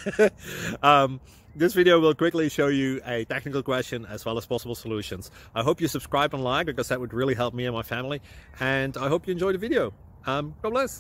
This video will quickly show you a technical question as well as possible solutions. I hope you subscribe and like, because that would really help me and my family. And I hope you enjoy the video. God bless.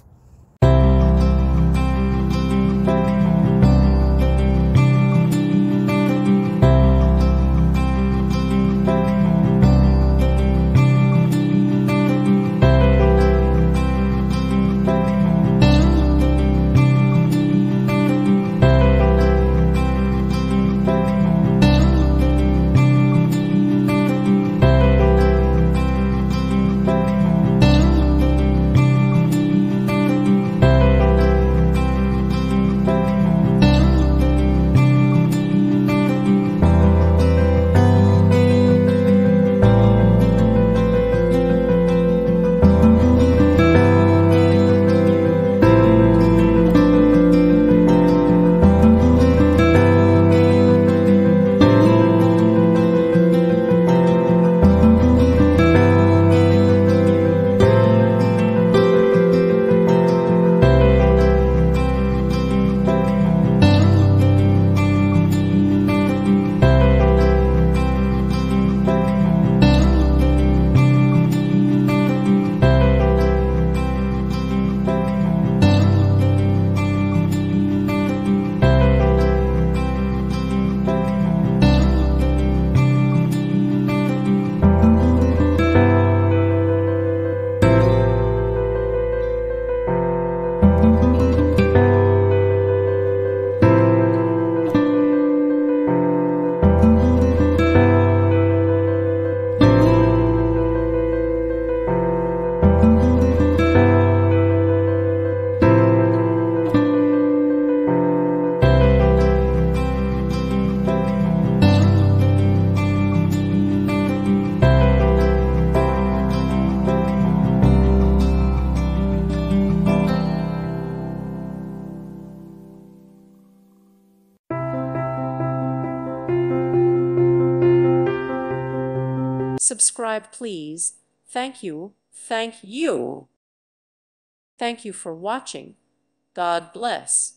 Subscribe, please. Thank you. Thank you. Thank you for watching. God bless.